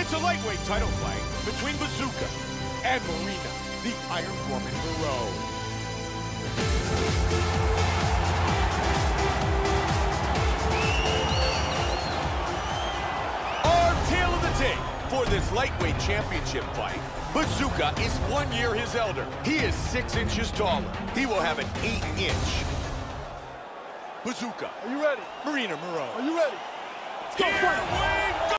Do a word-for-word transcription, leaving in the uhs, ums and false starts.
It's a lightweight title fight between Bazooka and Marina, the Iron Woman Moreau. Our tale of the tape for this lightweight championship fight. Bazooka is one year his elder. He is six inches taller. He will have an eight inch. Bazooka. Are you ready? Marina Moreau. Are you ready? Let's go, Here fight! we go!